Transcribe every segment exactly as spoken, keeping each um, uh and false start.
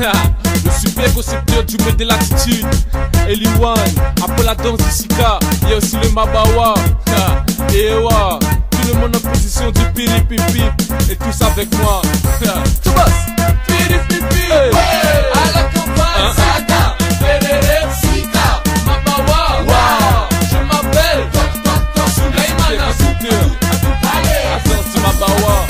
Le super concepteur du mode de l'attitude, Eliwan. Après la danse du Sika, il y a aussi le Mabawa. Et ouais, tout le monde en position du piripipi. Et tous avec moi. Tout bosse. Piripipi. À la campagne, Saga. Perere, Sika, Mabawa. Wow. Je m'appelle Docteur Souleymane. Allez, attends, c'est Mabawa.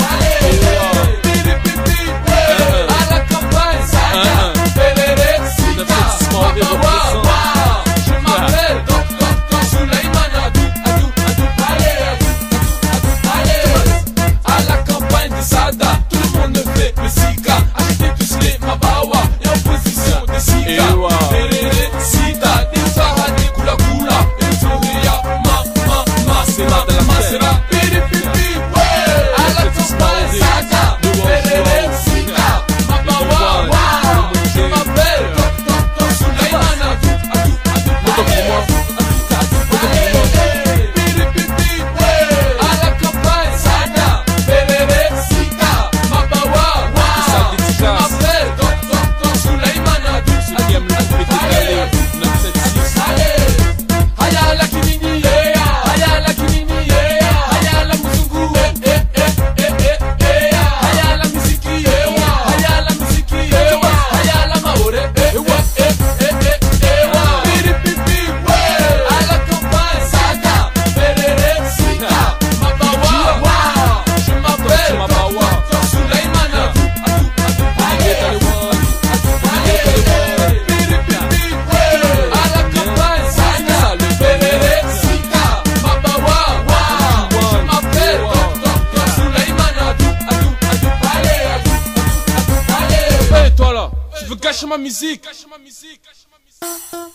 Tu veux gâcher ma musique? Gâcher ma musique, gâcher ma musique.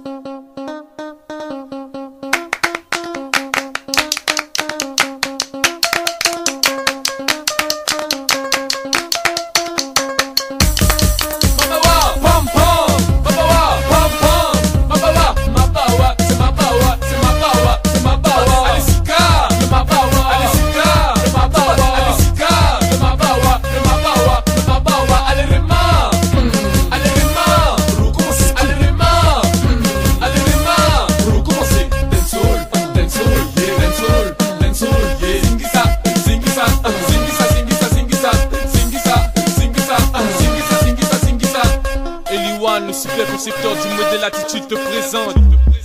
Le super concepteur du modèle attitude te présente.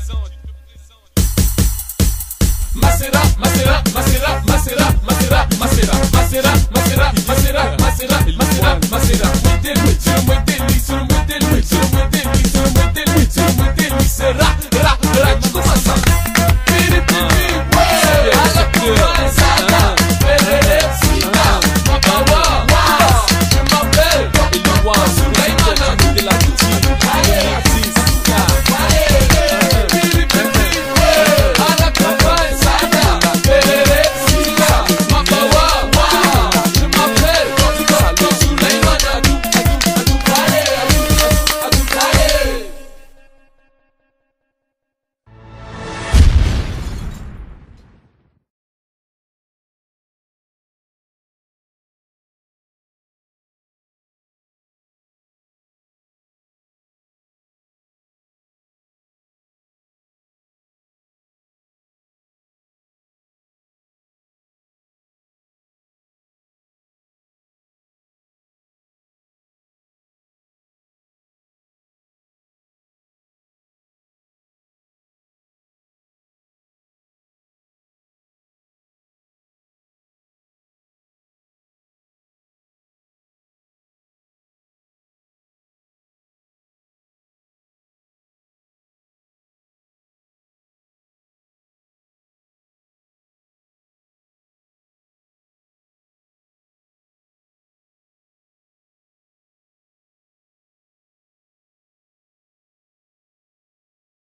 Macera, macera, macera, macera, macera, macera, macera, macera, macera, macera, macera, macera. Modèle, sur le modèle, sur le modèle, sur le modèle, sur le modèle, sur le modèle, sera.